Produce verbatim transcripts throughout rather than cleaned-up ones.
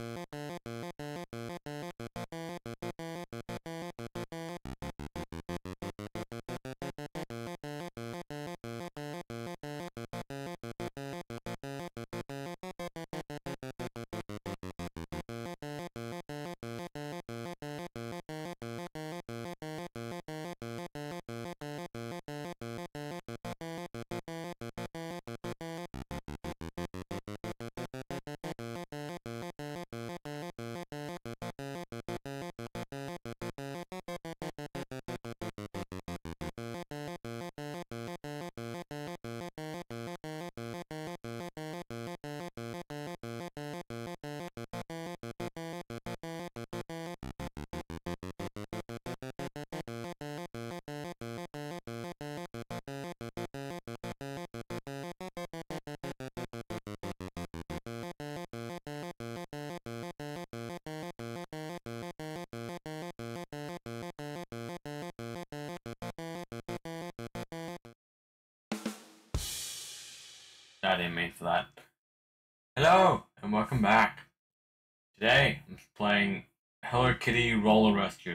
I didn't mean for that. Hello, and welcome back. Today, I'm playing Hello Kitty Roller Rescue.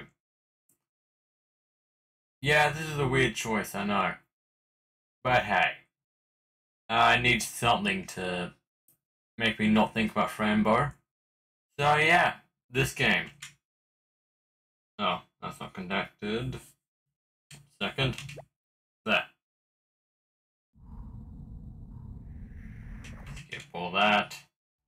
Yeah, this is a weird choice, I know. But hey, I need something to make me not think about Frambo. So yeah, this game. Oh, that's not connected. Second. There. Skip all that.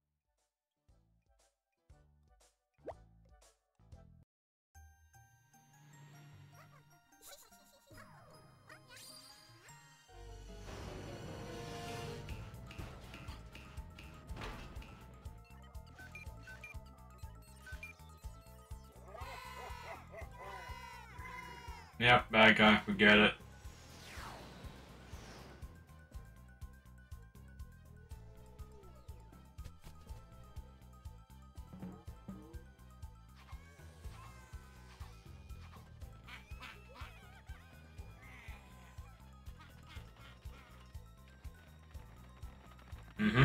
Yep, bad guy, we get it. Mm-hmm.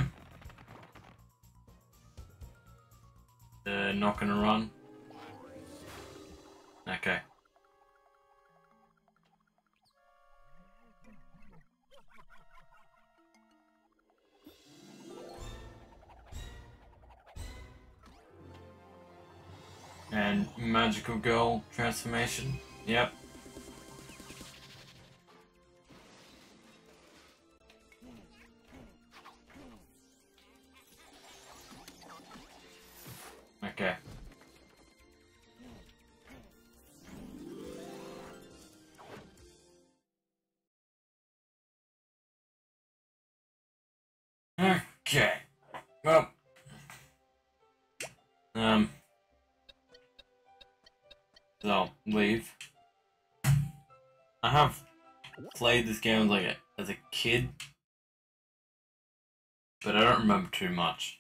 They're not gonna run. Okay. And magical girl transformation. Yep. Okay. Okay. Well. Um. So I'll leave. I have played this game like a, as a kid, but I don't remember too much.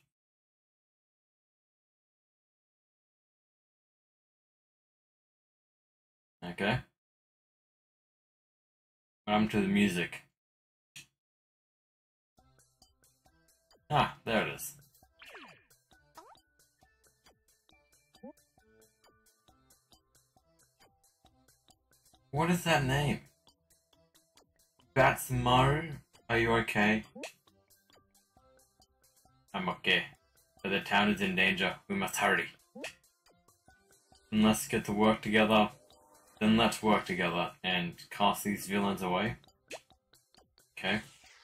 Okay. I'm to the music. Ah, there it is. What is that name? Batsmaru? Are you okay? I'm okay. But the town is in danger. We must hurry. And let's get to work together. Then let's work together and cast these villains away. Okay.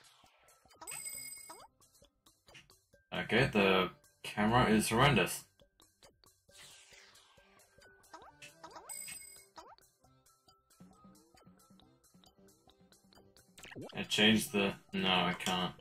Okay, the camera is horrendous. I changed the... No, I can't.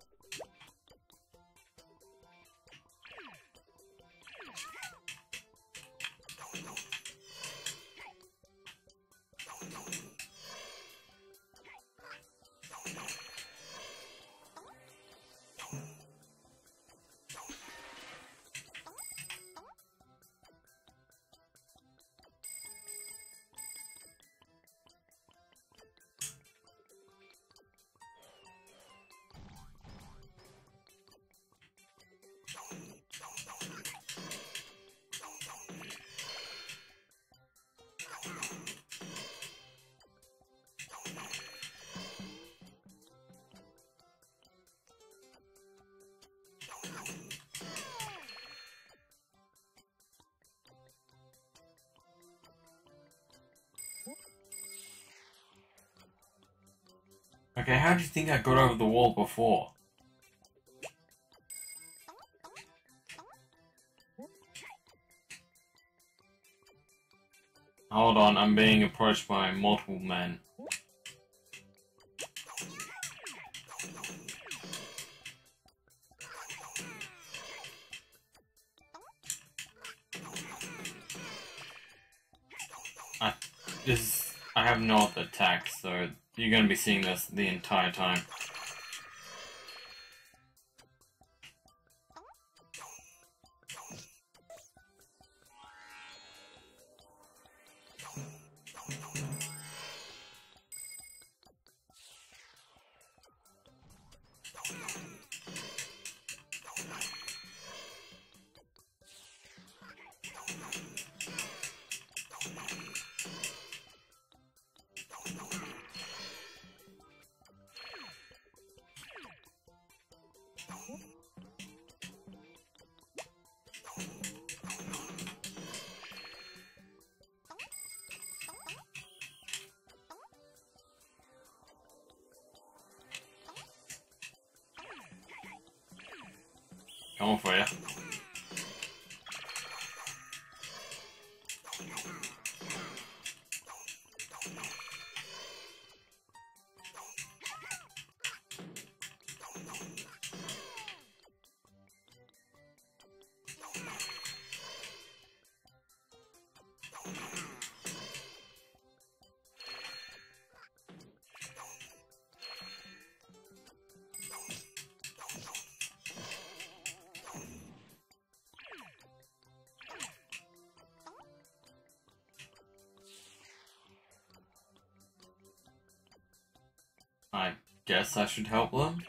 Okay, how do you think I got over the wall before? Hold on, I'm being approached by multiple men. I, this, I have no other attacks, so you're gonna be seeing this the entire time. Coming for you. I guess I should help them.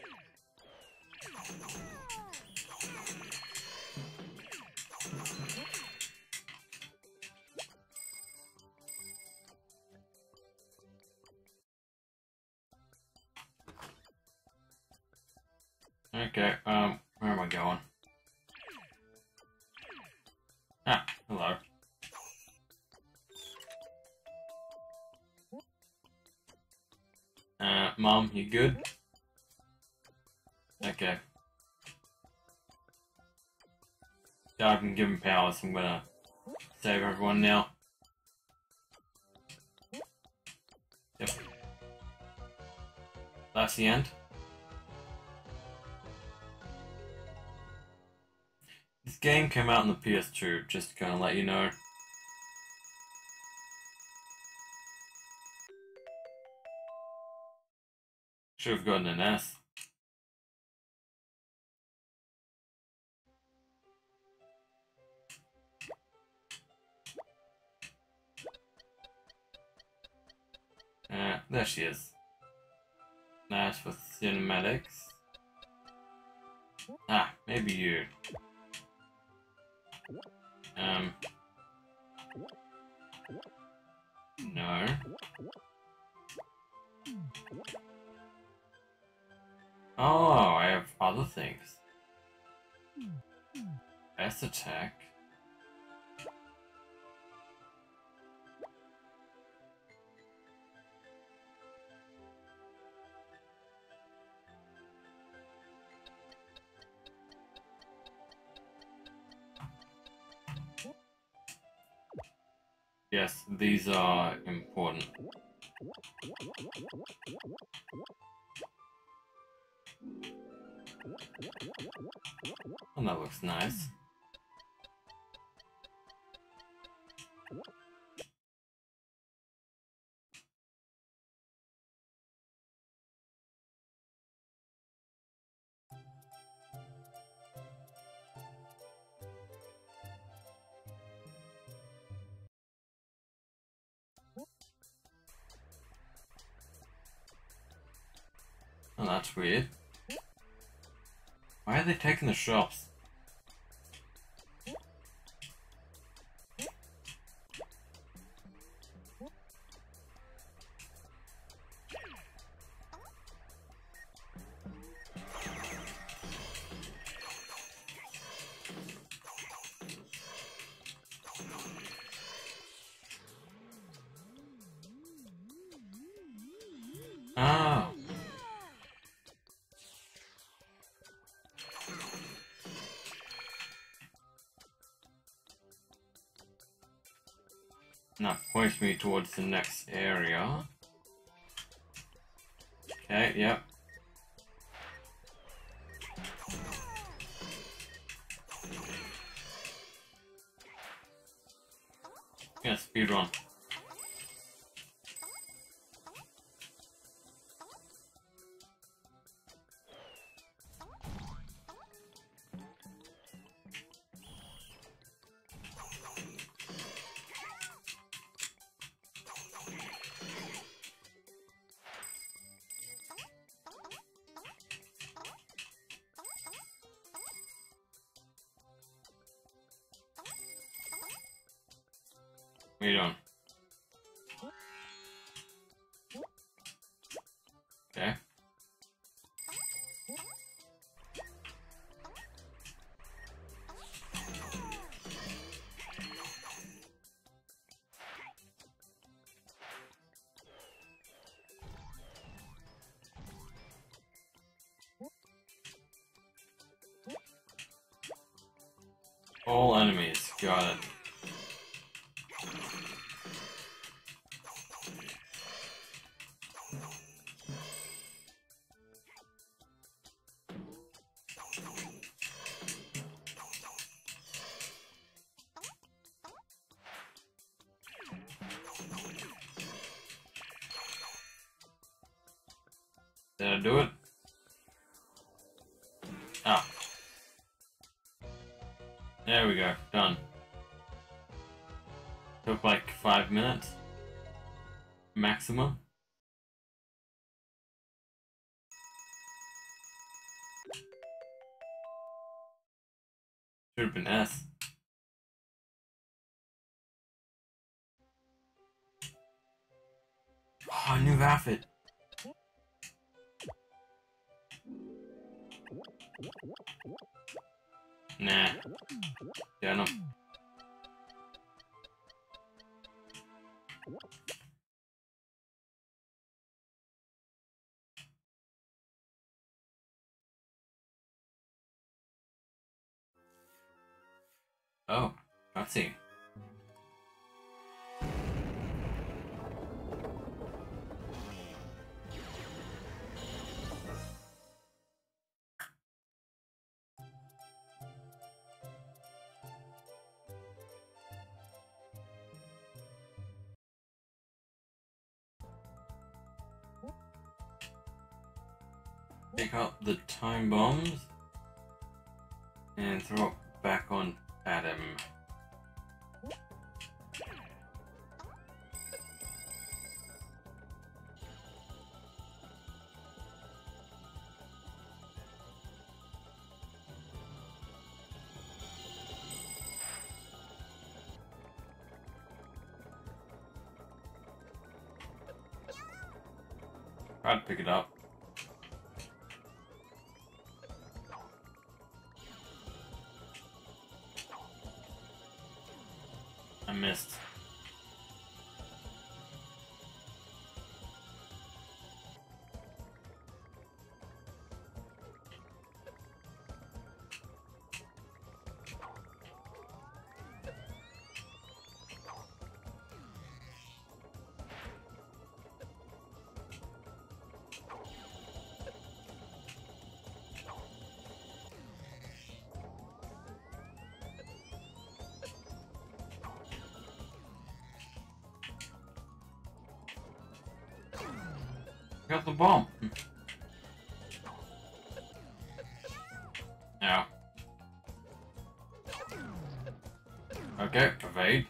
Okay, um, where am I going? Ah, hello. Uh, Mom, you good? Okay. So I've been given powers, I'm gonna save everyone now. Yep. That's the end. This game came out on the P S two, just to kind of let you know. Should have gotten an S. Uh, there she is. Nice for cinematics. Ah, maybe you. Um. No. Oh, I have other things. S attack. Yes, these are important. Oh, that looks nice. Oh, that's weird. Why are they taking the shops? Oh. That points me towards the next area. Okay, yep. Yeah, speedrun. What are you doing? Okay. All enemies, got it. Did I do it? Ah. There we go, done. Took like five minutes. Maximum. Should have been S. Oh, new outfit. Nah. Yeah, no. Oh, let's see. Take out the time bombs and throw it back on at him. Try to pick it up. I missed. Got the bomb. Now. Okay, evade.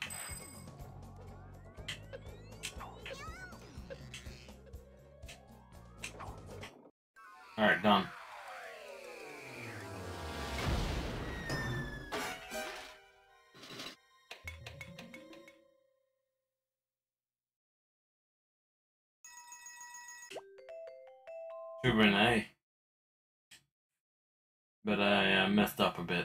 Alright, done. Should have been A. But I uh, messed up a bit.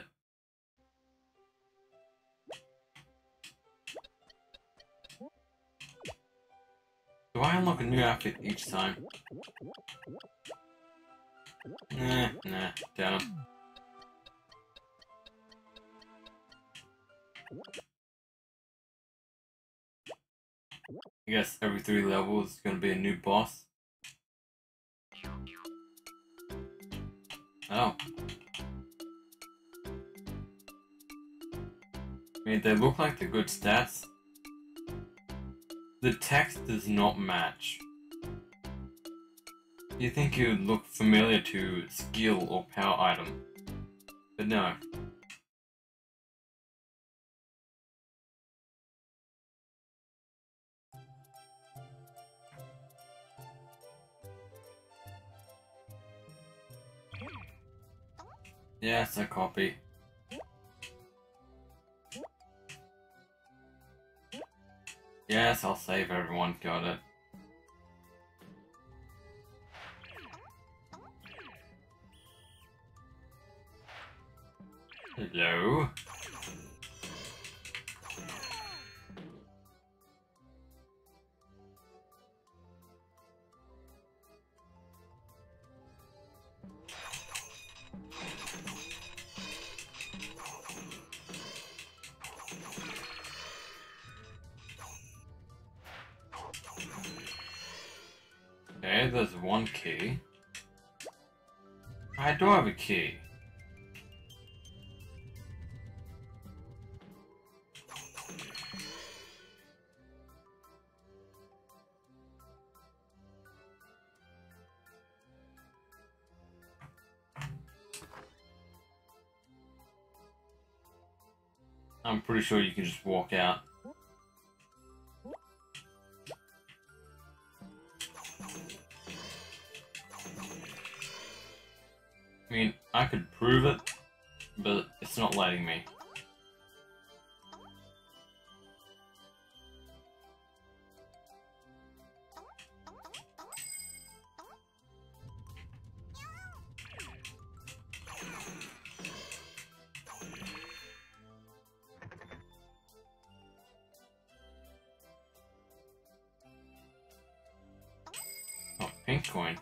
Do I unlock a new outfit each time? Nah, nah, damn it. I guess every three levels is gonna be a new boss. Oh. I mean, they look like they're good stats. The text does not match. You think it would look familiar to skill or power item, but no. Yes, a copy. Yes, I'll save everyone, got it. Hello? Okay, there's one key. I do have a key. I'm pretty sure you can just walk out. I mean, I could prove it, but it's not letting me. Oh, pink coin.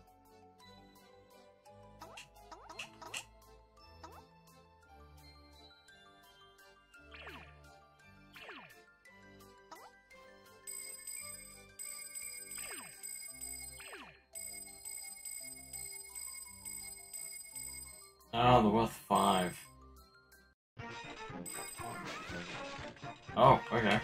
Oh, they're worth five. Oh, okay.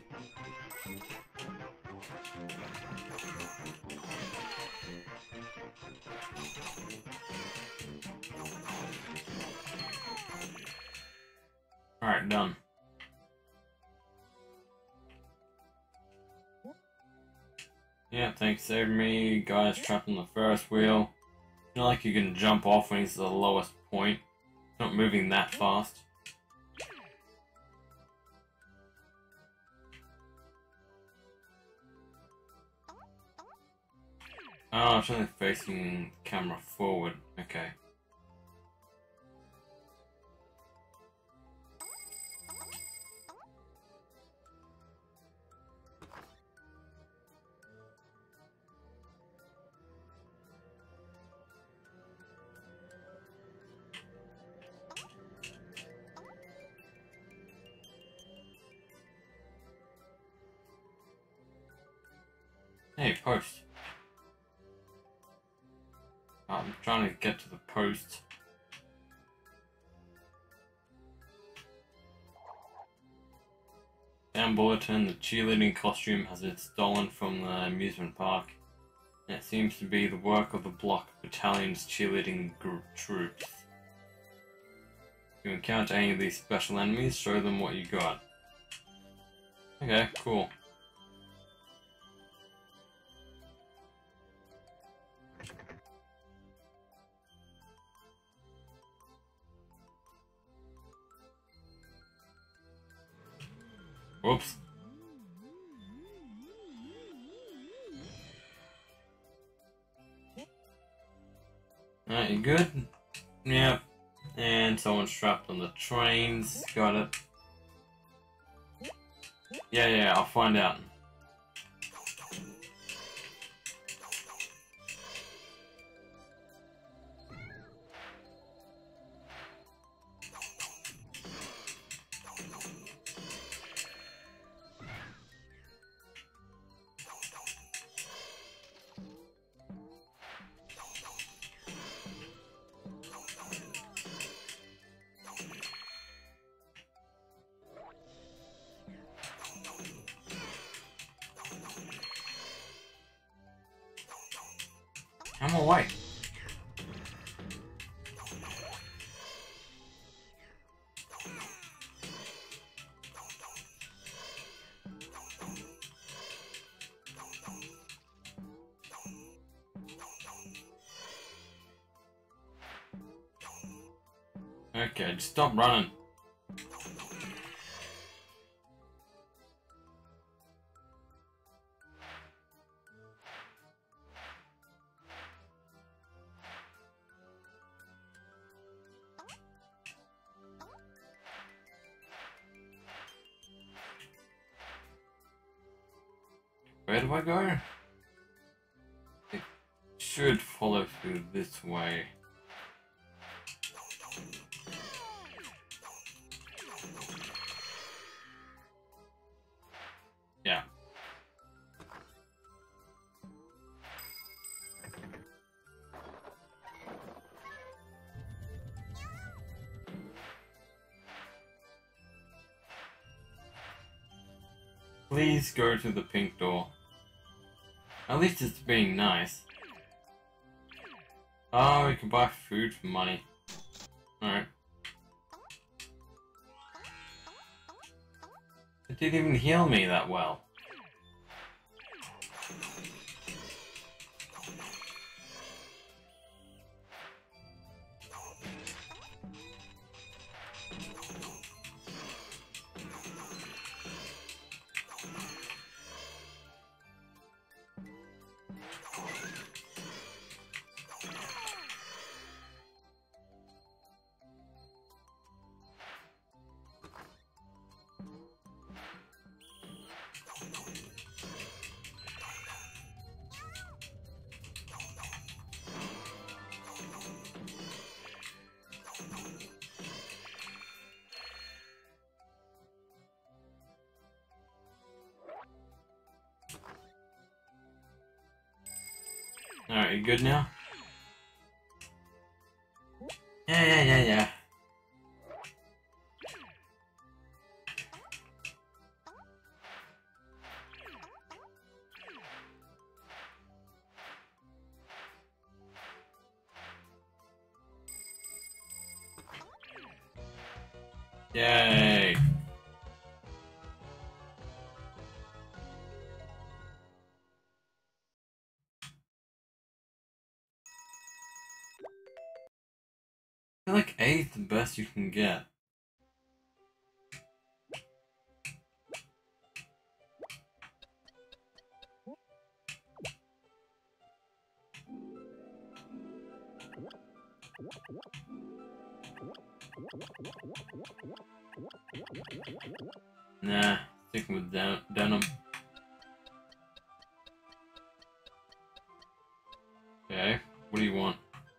Alright, done. Yeah, thanks, saved me. Guy's trapped on the Ferris wheel. It's not like you can jump off when he's at the lowest point. It's not moving that fast. Oh, it's only facing the camera forward. Okay. Hey, post. I'm trying to get to the post. Down bulletin, the cheerleading costume has been stolen from the amusement park. And it seems to be the work of the Block Battalion's cheerleading group troops. If you encounter any of these special enemies, show them what you got. Okay, cool. Whoops. Alright, you good? Yep. And someone's strapped on the trains. Got it. Yeah, yeah, I'll find out. I'm awake. Okay, just stop running. Where do I go? It should follow through this way. Yeah. Please go to the pink door. At least it's being nice. Oh, we can buy food for money. Alright. It didn't even heal me that well. Alright, you good now? Yeah, yeah, yeah, yeah. Yay! I feel like A is the best you can get. Nah, sticking with den denim. Okay, what do you want?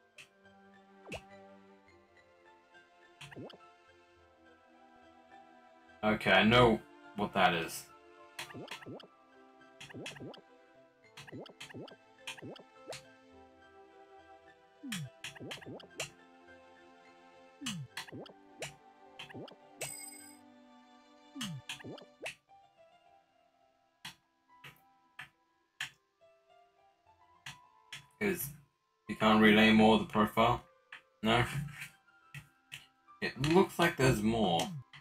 Okay, I know what that is. Because you can't relay more of the profile? No? It looks like there's more.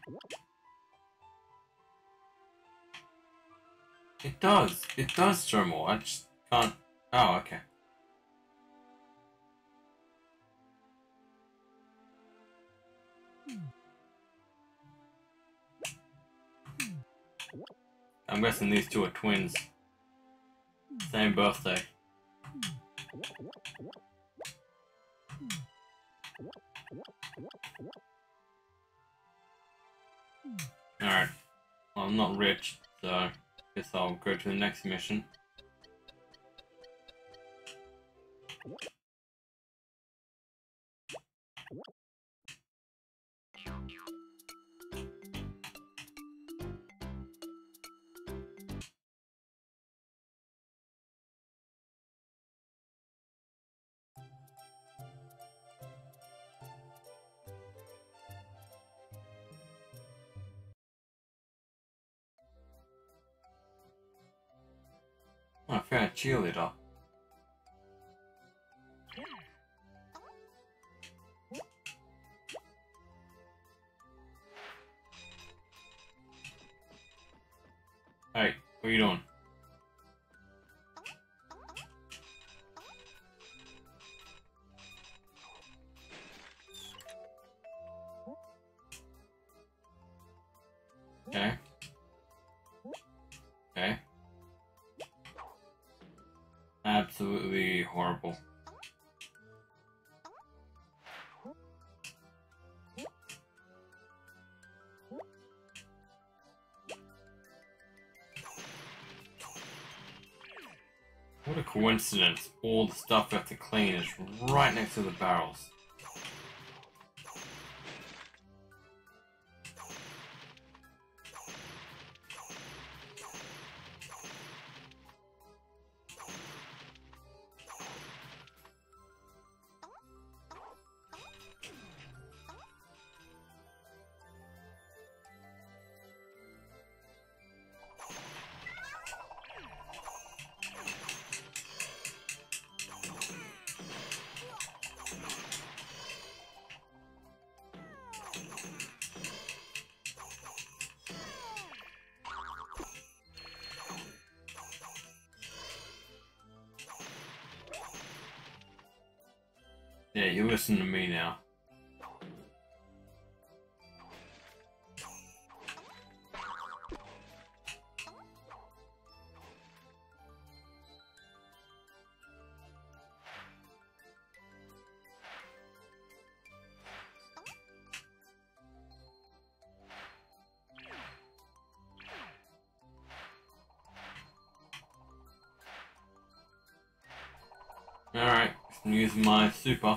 It does. It does show more. I just can't... Oh, okay. I'm guessing these two are twins. Same birthday. Alright. Well, I'm not rich, so I guess I'll go to the next mission. Oh, I found a cheerleader. Hey, what are you doing? Okay. Okay. Absolutely horrible. What a coincidence. All the stuff we have to clean is right next to the barrels. Yeah, you listen to me now. Alright, I'm using my super.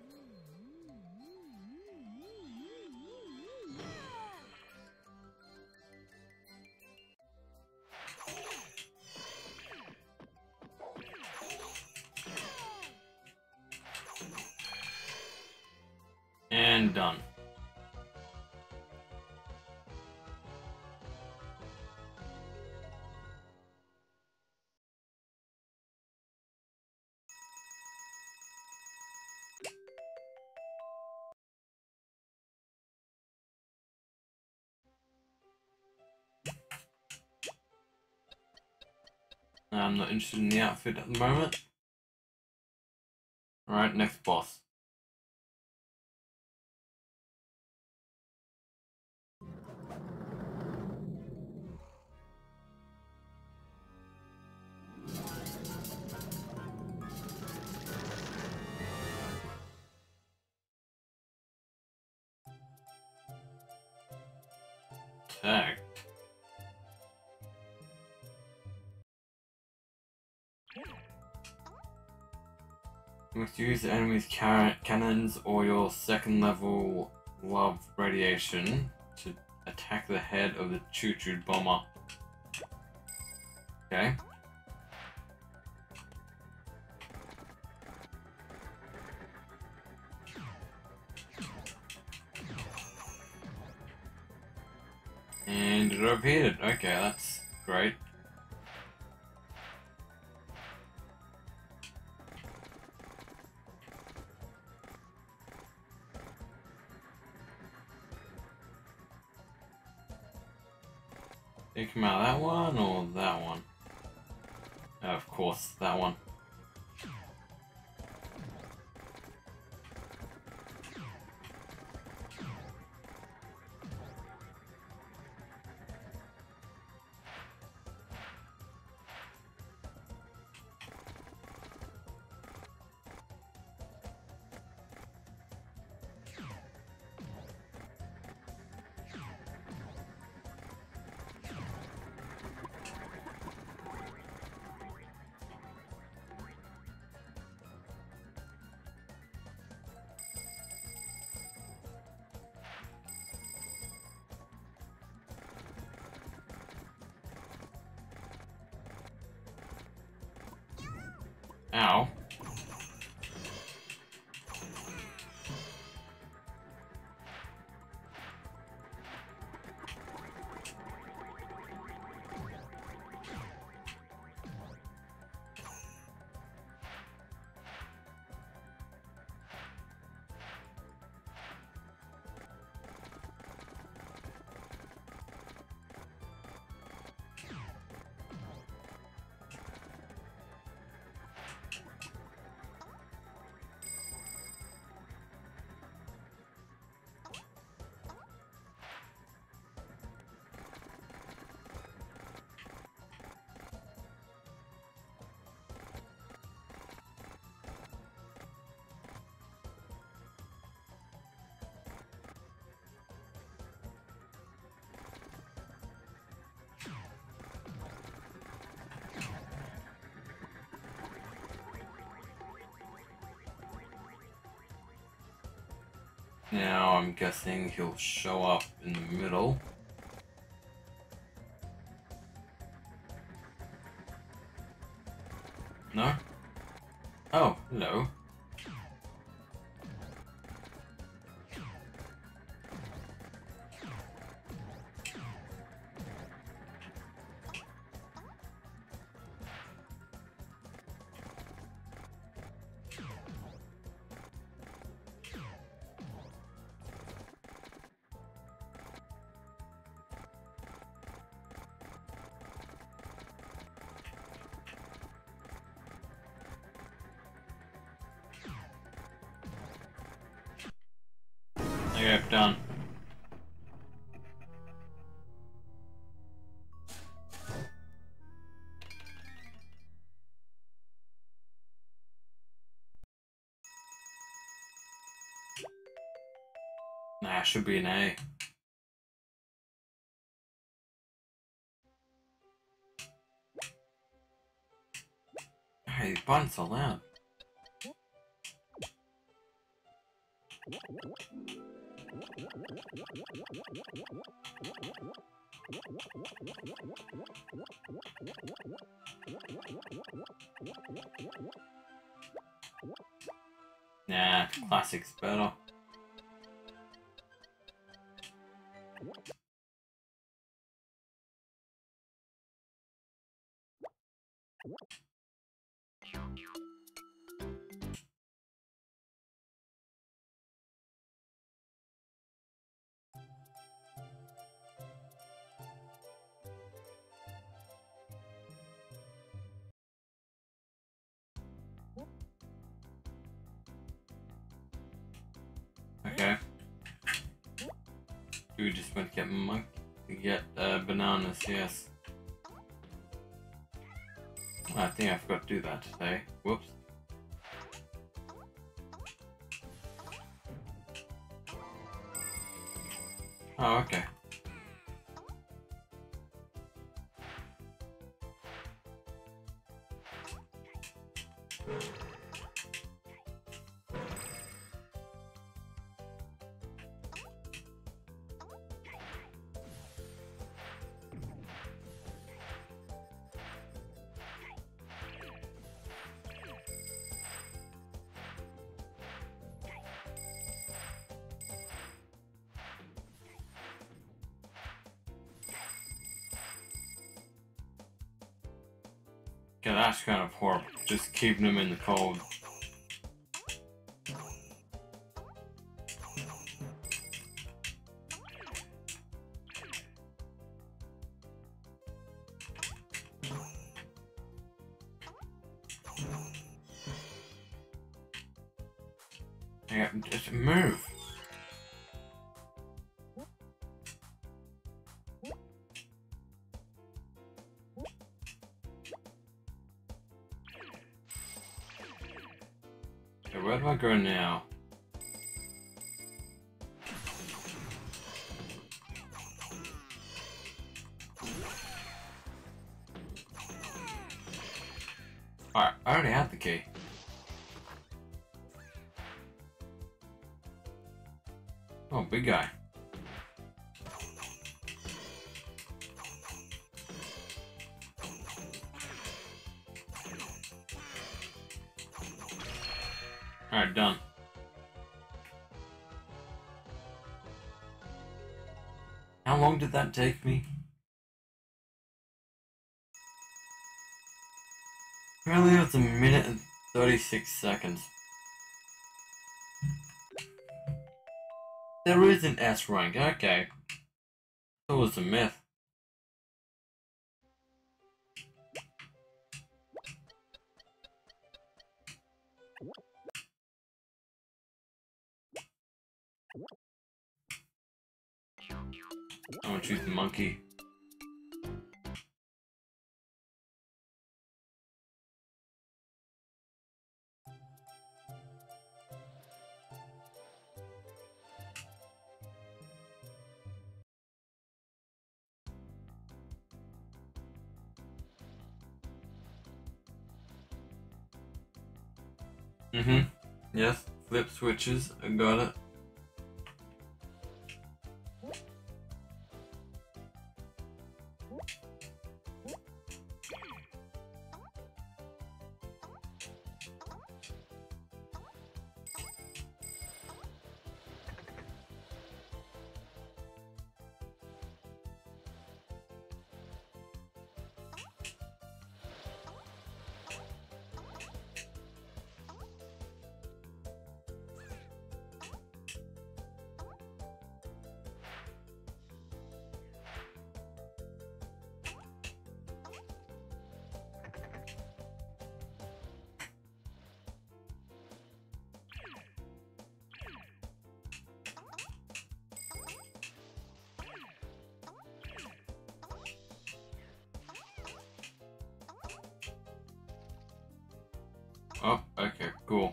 And done. I'm not interested in the outfit at the moment. Alright, next boss. Tag. You must use the enemy's can cannons or your second level love radiation to attack the head of the choo-choo bomber. Okay. And it repeated. Okay, that's great. Take him out that one or that one? Oh, of course, that one. Ow. Now I'm guessing he'll show up in the middle. No? Oh, hello. Okay, done. Nah, should be an A. Hey, these buttons are loud. Nah, classic's better. Okay. We just went to get monkey to get uh, bananas, yes. Oh, I think I forgot to do that today. Whoops. Oh, okay. Yeah, that's kind of horrible. Just keeping them in the cold. Yeah, just move. Okay, where do I go now? Alright, I already have the key. Oh, big guy. Alright, done. How long did that take me? Apparently it was a minute and thirty-six seconds. There is an S rank, okay. That was a myth. I'm gonna choose the monkey. Mm-hmm. Yes, flip switches, I got it. Oh, okay, cool.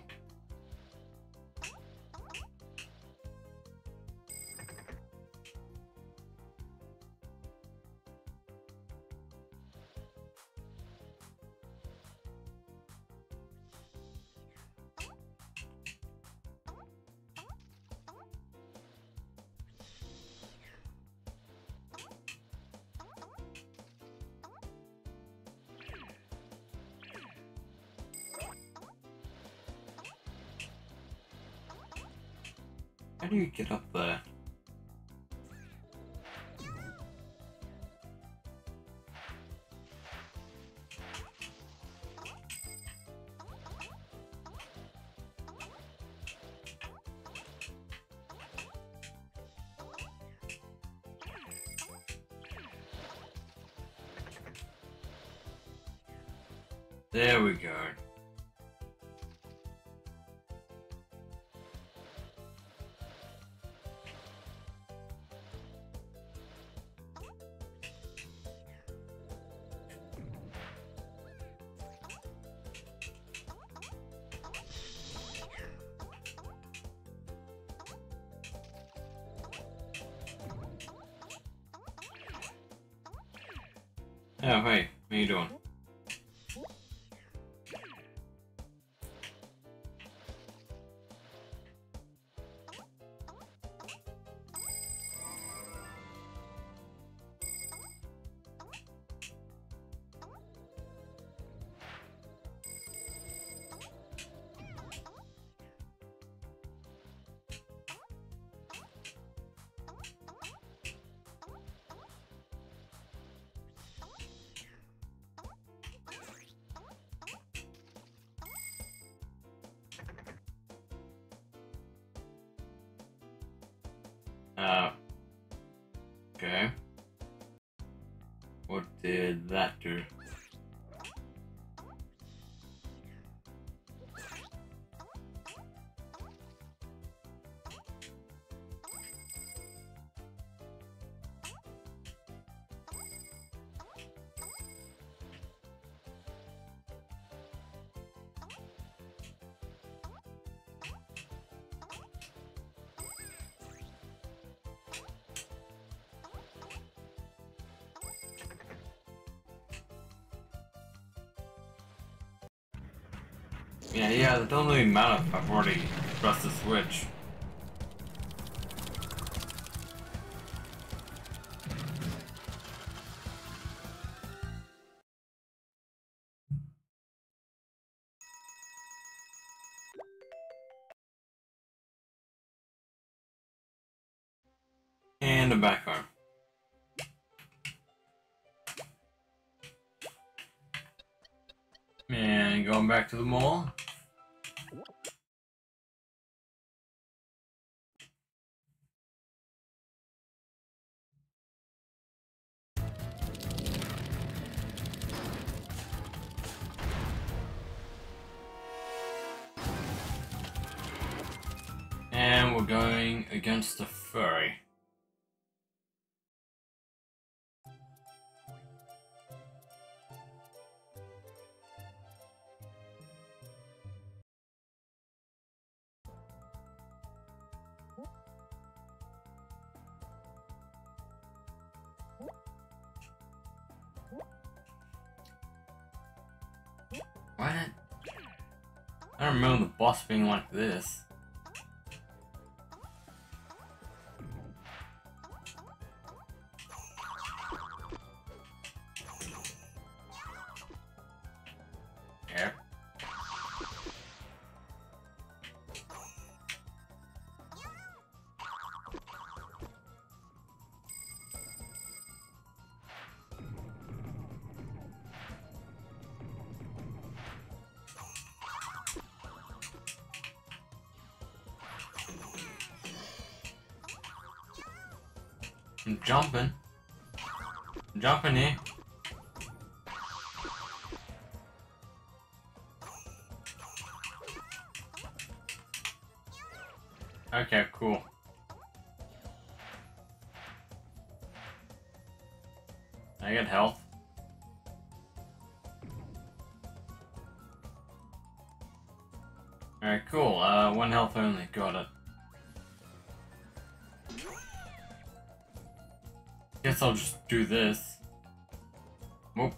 How do you get up there? There we go. Oh, hey, how you doing? Uh, okay. What did that do? Yeah, yeah, it doesn't really matter if I've already pressed the switch. And I'm back home. And going back to the mall. And we're going against the furry. Why did... I don't remember the boss being like this. Yep. I'm jumping. I'm jumping here. Okay, cool. I get health. Alright, cool. Uh, one health only. Got it. Guess I'll just do this. Whoop.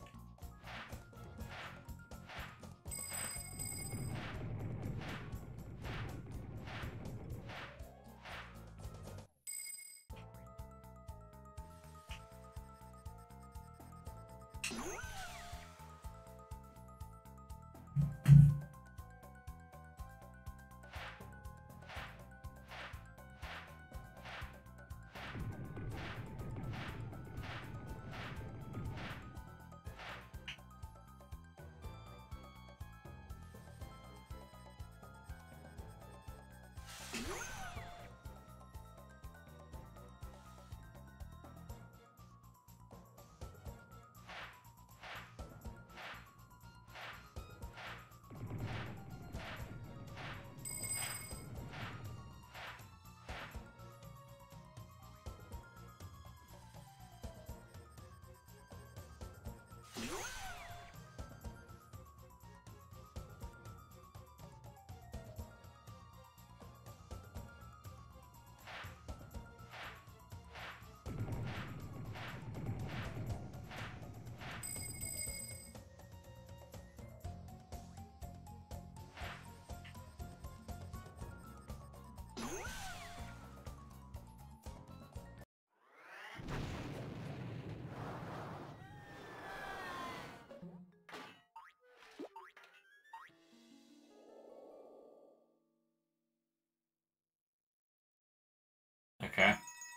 Okay.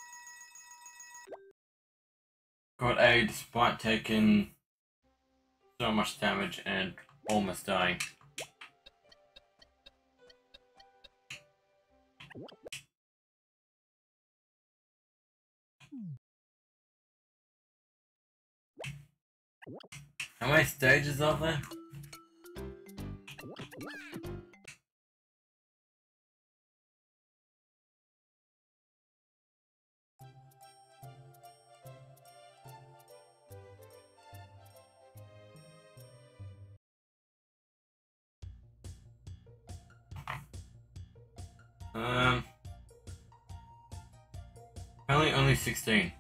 Got A despite taking so much damage and almost dying. How many stages are there? Um, apparently only sixteen.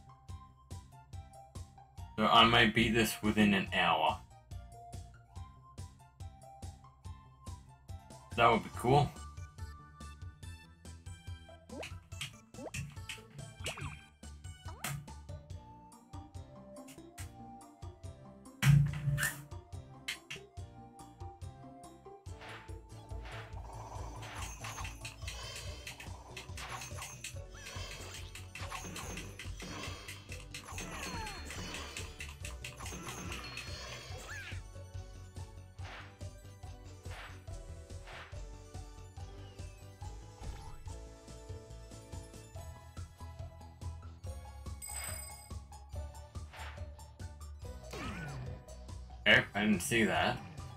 So I may beat this within an hour. That would be cool. Okay, I didn't see that.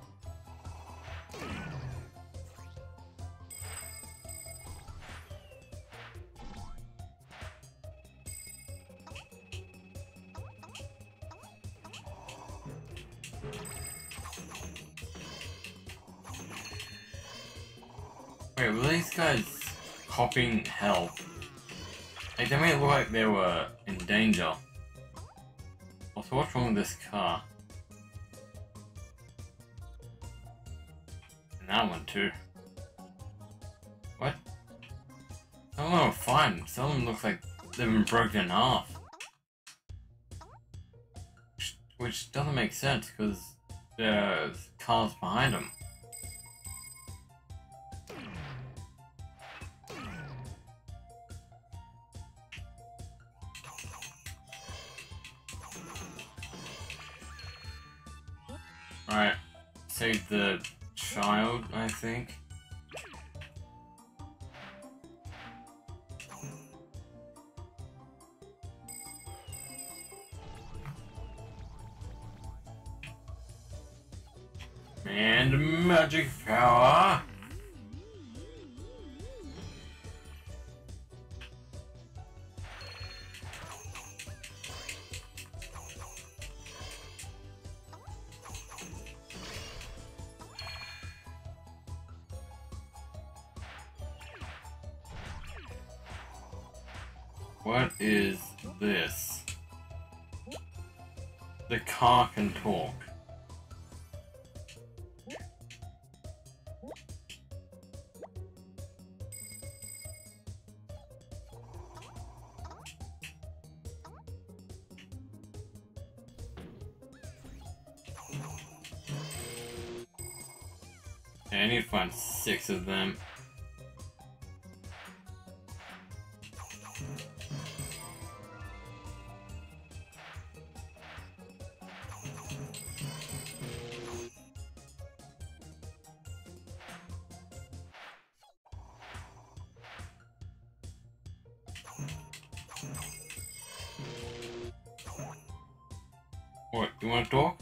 Wait, were these guys copying health? Like, they made it look like they were in danger. Also, what's wrong with this car? And that one too. What? Some of them are fine. Some of them look like they've been broken in half. Which, which doesn't make sense because there's cars behind them. Alright, save the child, I think. And magic power. What is this? The car can talk. Yeah, I need to find six of them. What, you want to talk?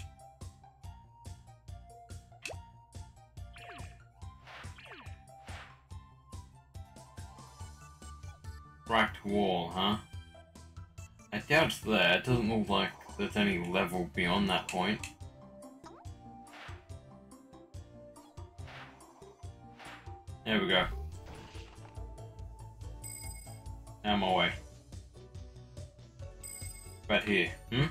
Cracked wall, huh? I doubt it's there. It doesn't look like there's any level beyond that point. There we go. Out of my way. Right here, hmm?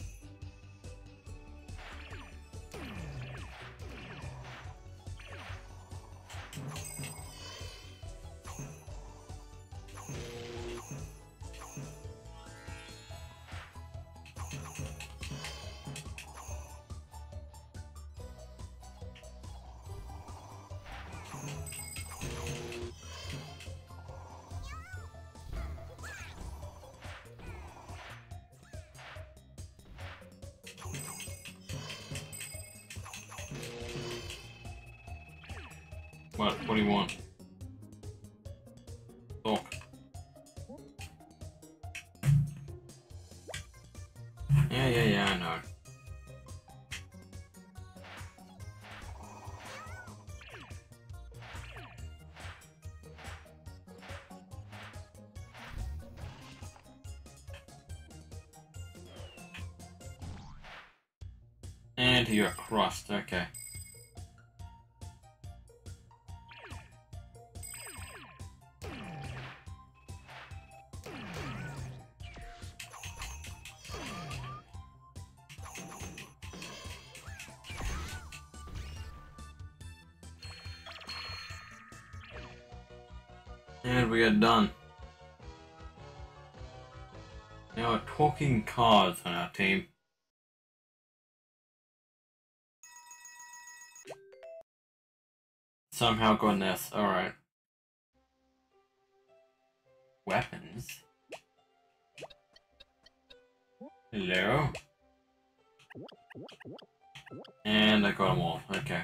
What? What do you want? Talk. Yeah, yeah, yeah, I know. And you're crushed, okay. And we are done. Now a talking cars on our team. Somehow got this, alright. Weapons? Hello? And I got them all, okay.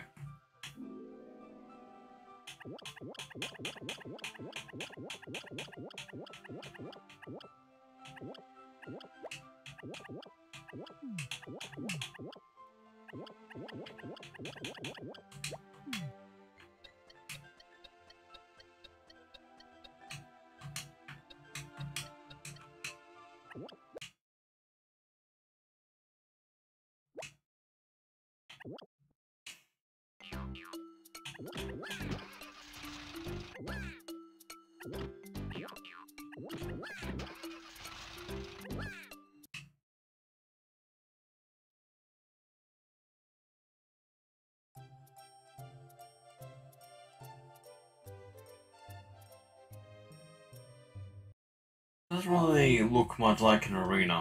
Doesn't really look much like an arena.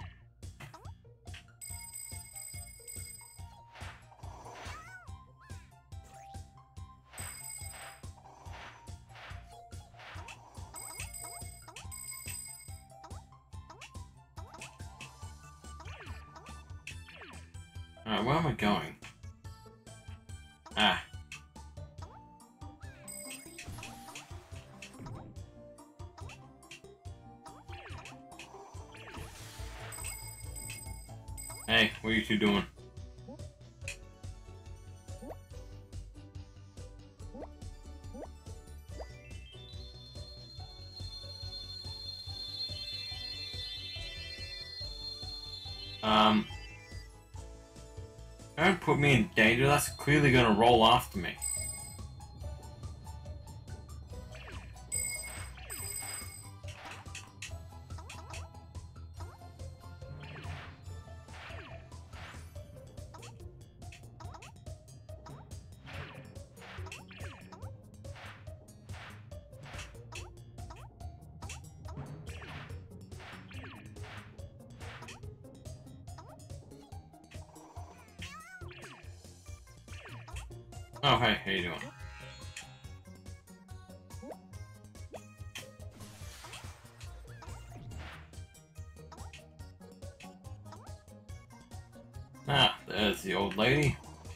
Alright, where am I going? Ah. Hey, what are you two doing? Um, don't put me in danger, that's clearly gonna roll after me. Oh, hey, how you doing? Ah, there's the old lady.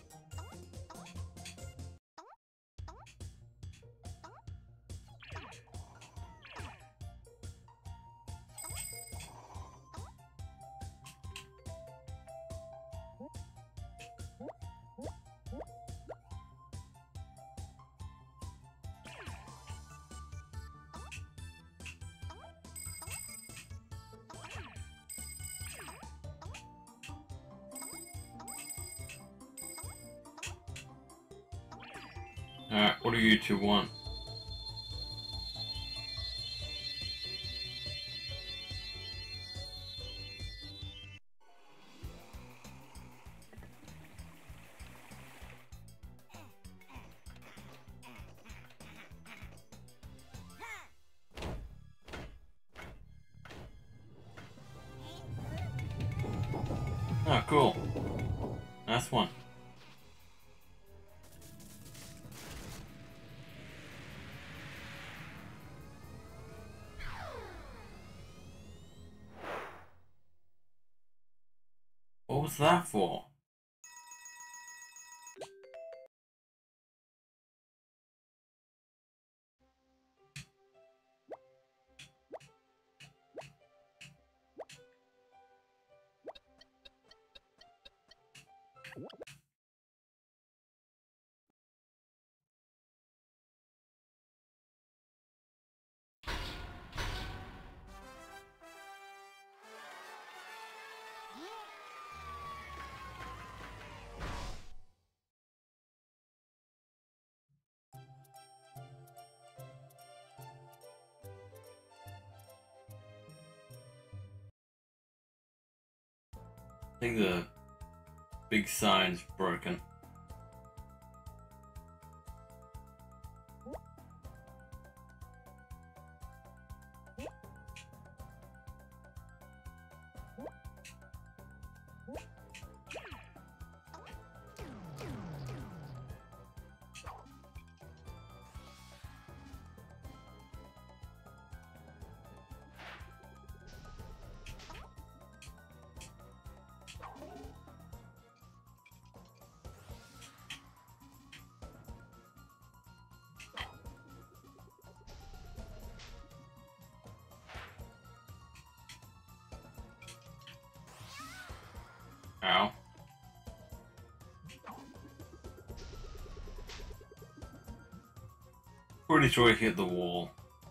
Alright, what do you two want? Oh, cool. Nice one. What was that for? I think the big sign's broken. Ow. Pretty sure I hit the wall.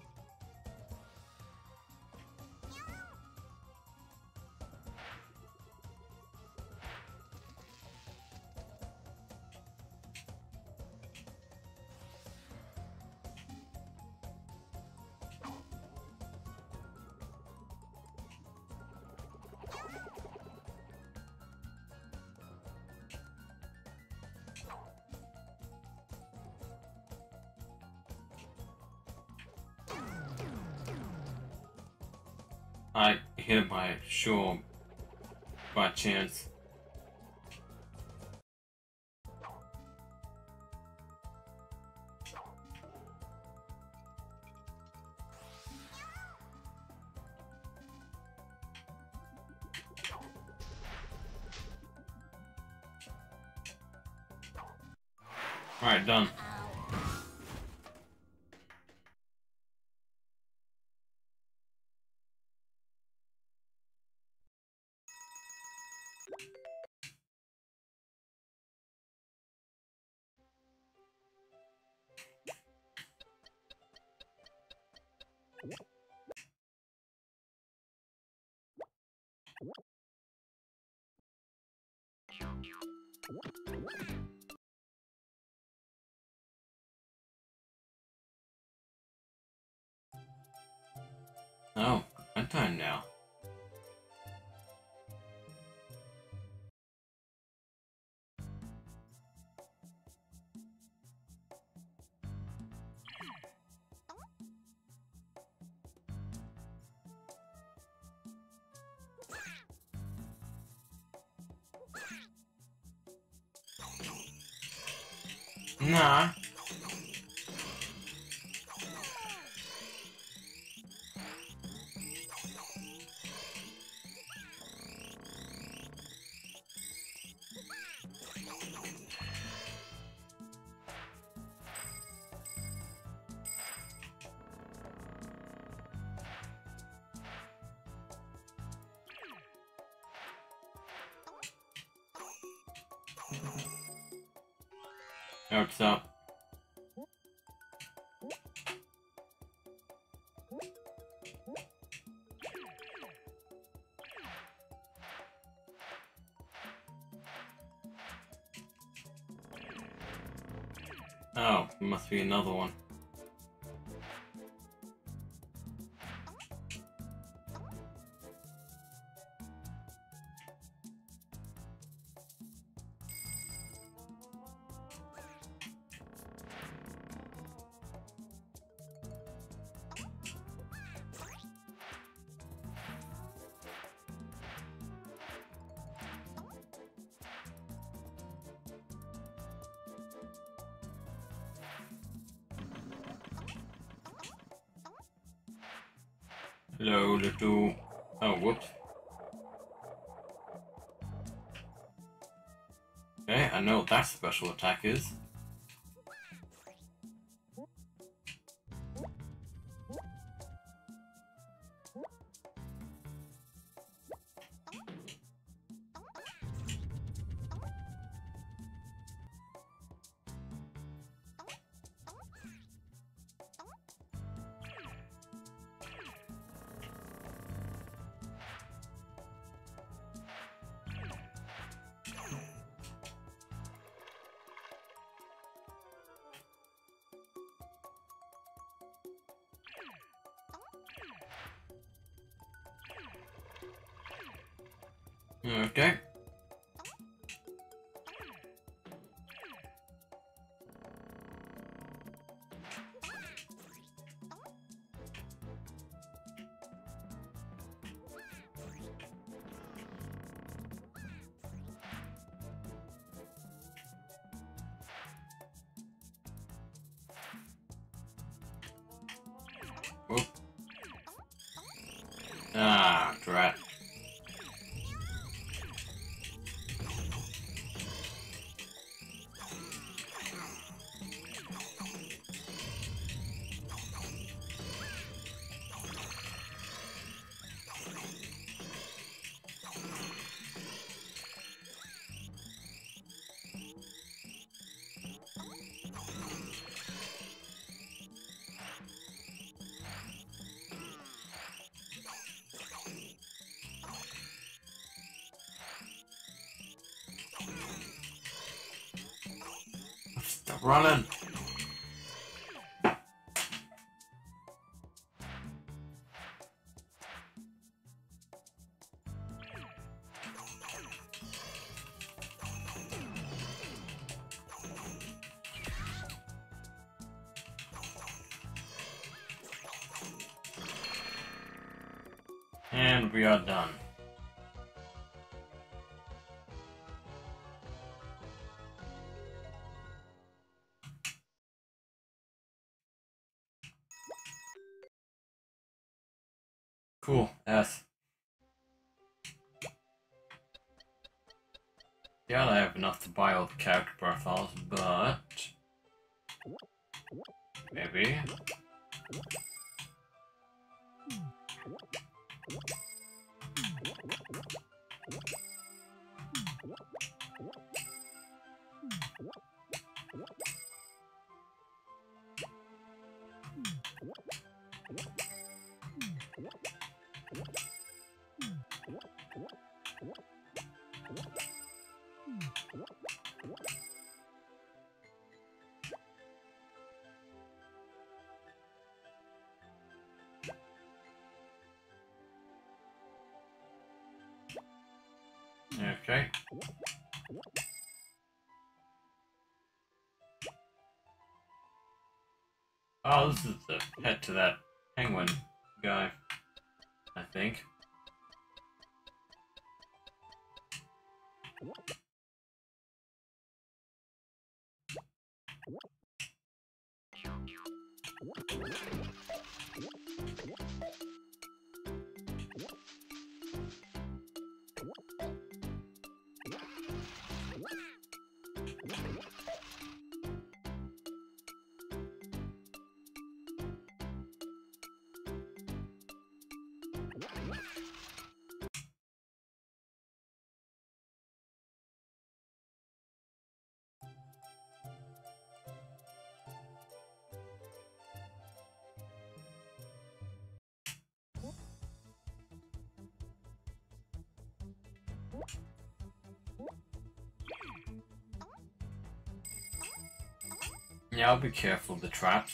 I hit it by sure, by chance. Alright, done. Oh, my time now. Nah. What's up? Oh, must be another one. Hello, little... Oh, whoops. Okay, I know what that special attack is. Okay. Whoop. Ah, drat. Stop running. And we are done. Cool. S. Yeah, I have enough to buy all the character profiles, but maybe. Okay. Oh, this is the pet to that penguin guy, I think. Yeah, I'll be careful of the traps.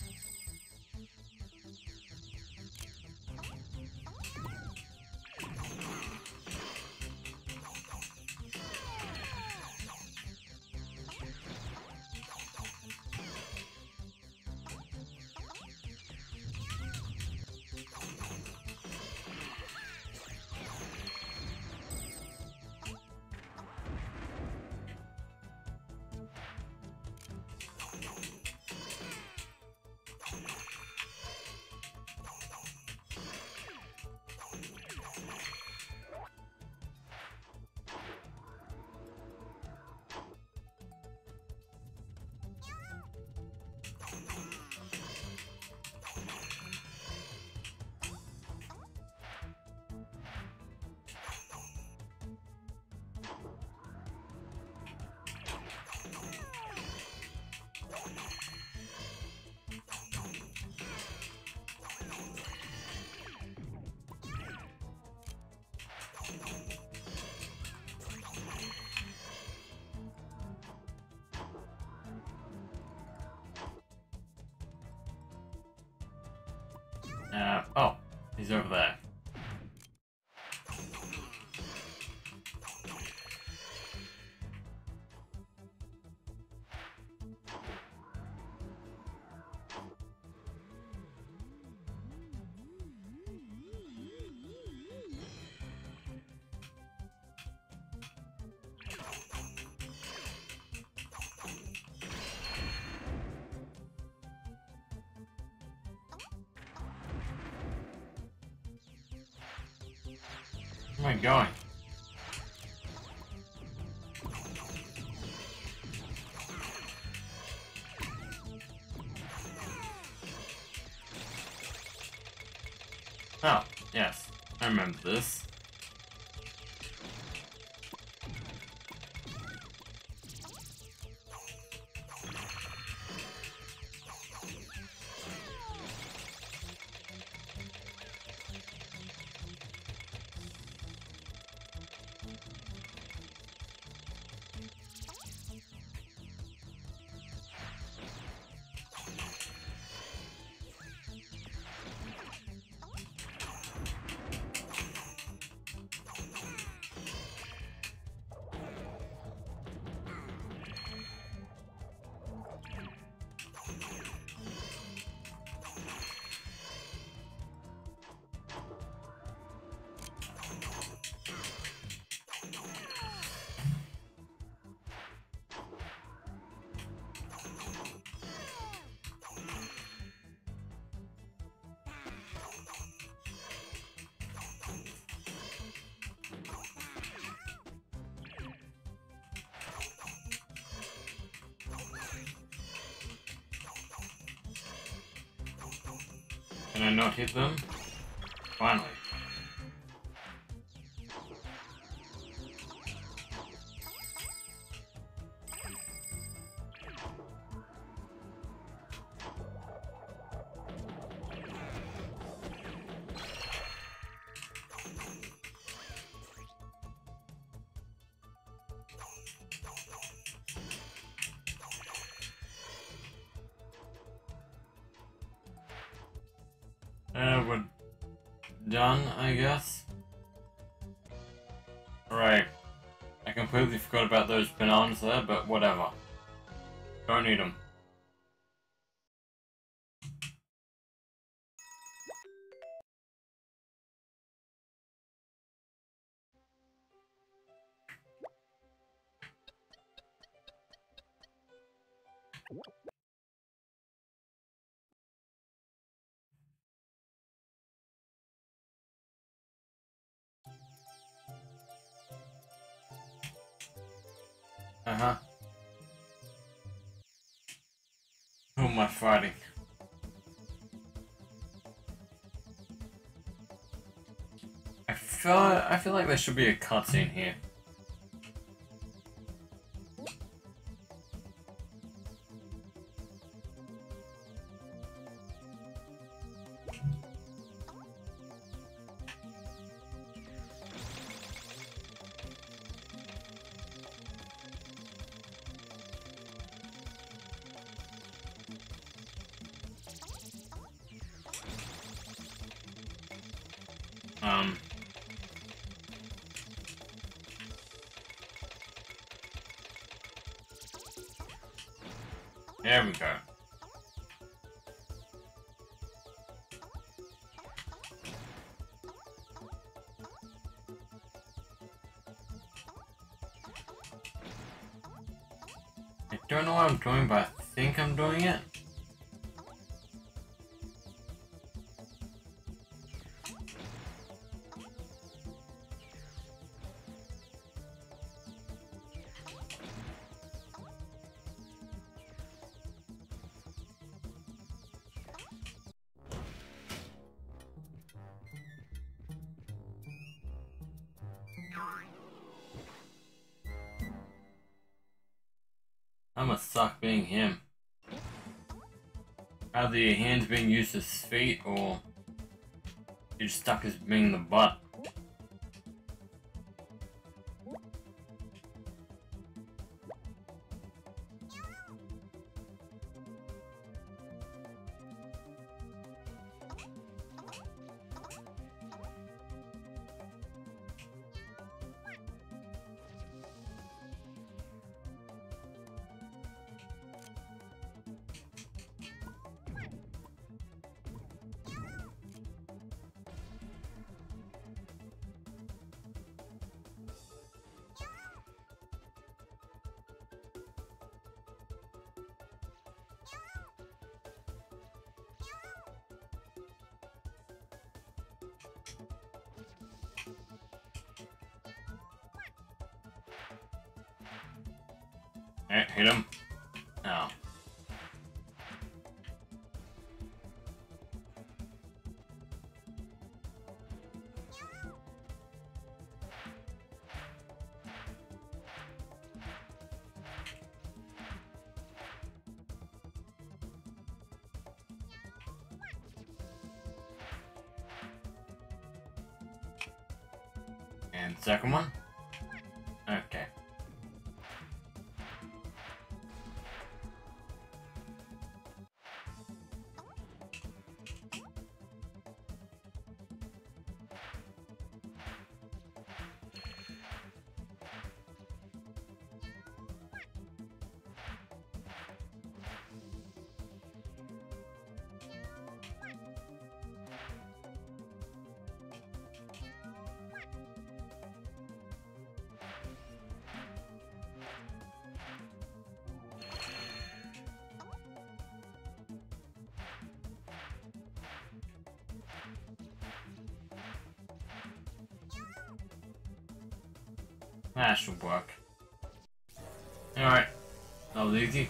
Uh, oh, he's over there. Where am I going? Oh, yes. I remember this. Can I not hit them? Finally. Uh, we're done, I guess. Right. I completely forgot about those bananas there, but whatever. Don't need them. Uh-huh. Who am I fighting? I feel I feel like there should be a cutscene here. Um. There we go. I don't know what I'm doing, but I think I'm doing it. I must suck being him. Either your hands being used as feet, or you're stuck as being the butt. Alright, hit him. Oh. And second one? Okay. That should work. Alright. That was easy.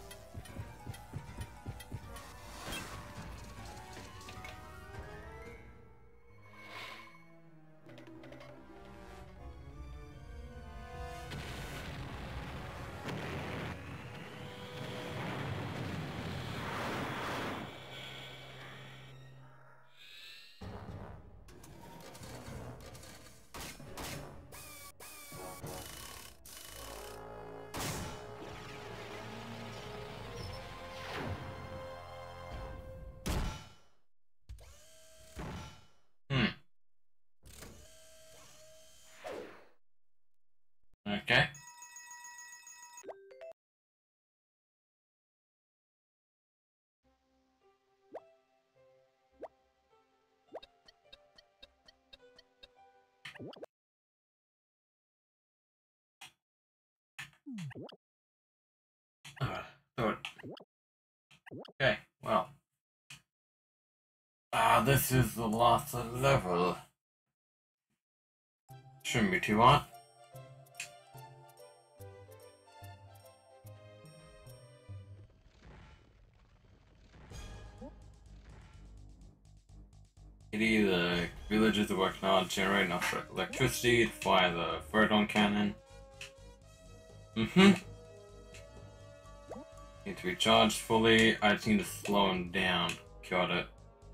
Okay. Uh, thought. Okay, well. Ah, this is the last level. Shouldn't be too hard. kitty, the villagers are working hard, generating enough electricity to fire the photon cannon. Mm-hmm. Need to be charged fully. I just need to slow him down. Got it.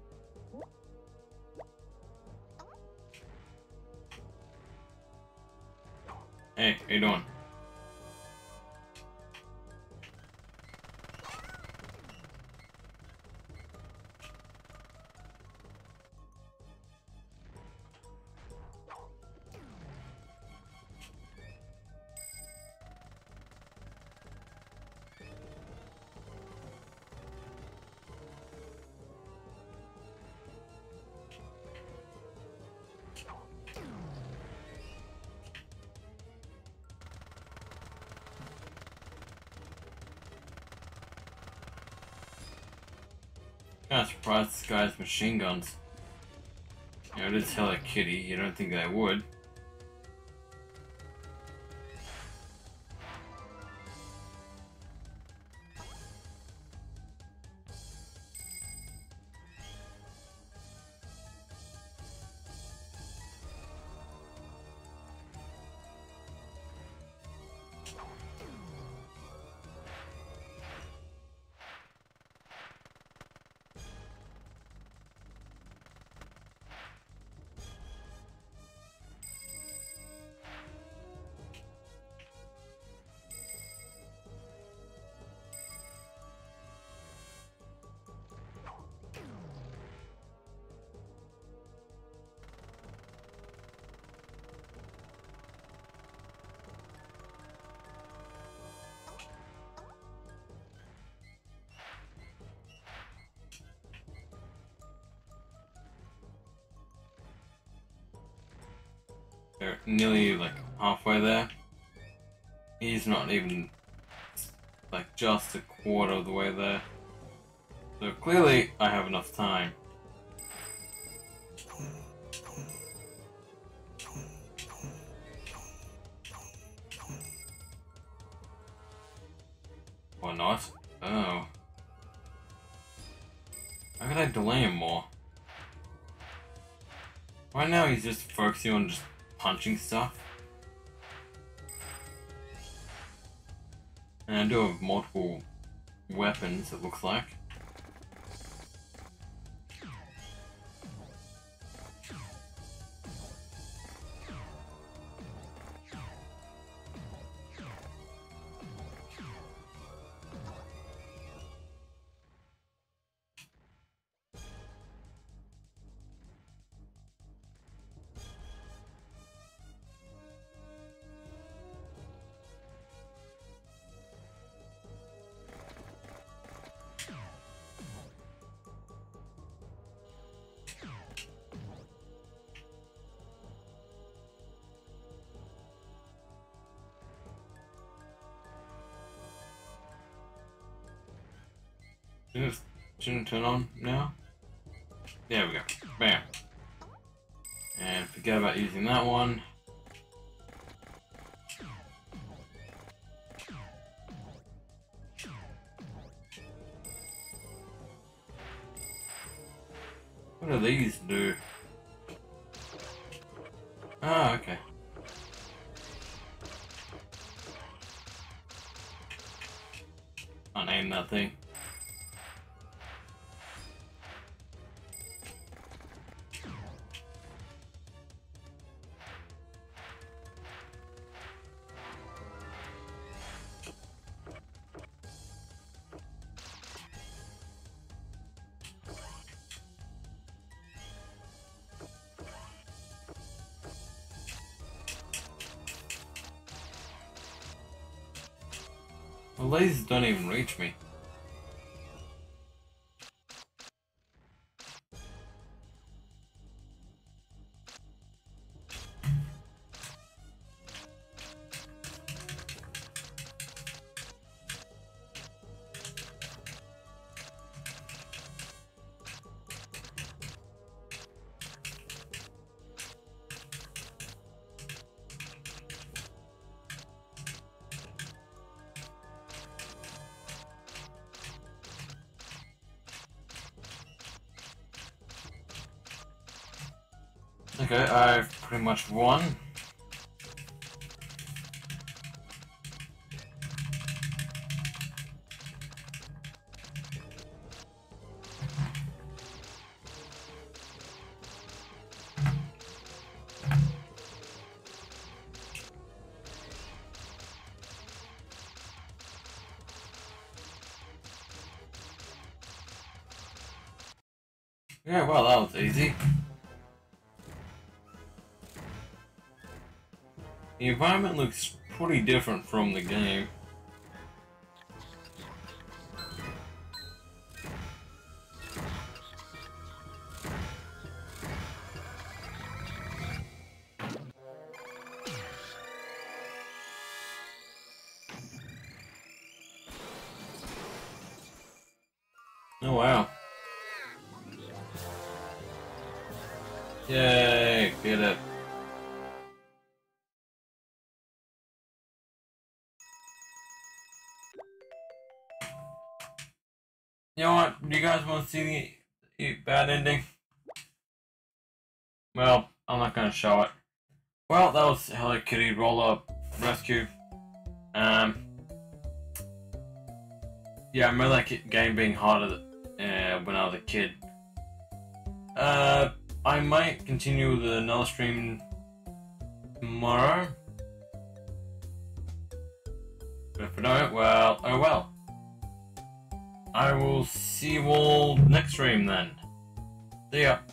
Hey, how you doing? Kinda surprised this guy has machine guns. You know, it is Hello Kitty, you don't think they would. They're nearly like halfway there. He's not even like just a quarter of the way there. So clearly I have enough time. Or not. Oh. How could I delay him more? Right now he's just focusing on just punching stuff. And I do have multiple weapons, it looks like. Just shouldn't turn on now. There we go. Bam. And forget about using that one. What do these do? Ah, okay. I'll name that thing. The lasers don't even reach me. Okay, I've pretty much won. Yeah, well, that was easy. The environment looks pretty different from the game. Oh wow. Yay, get it. You know what? Do you guys want to see the bad ending? Well, I'm not gonna show it. Well, that was Hello Kitty Roll Up Rescue. Um, yeah, I remember that game being harder uh, when I was a kid. Uh, I might continue with another stream tomorrow. But if I don't, well, oh well. I will see you all next stream then. See ya.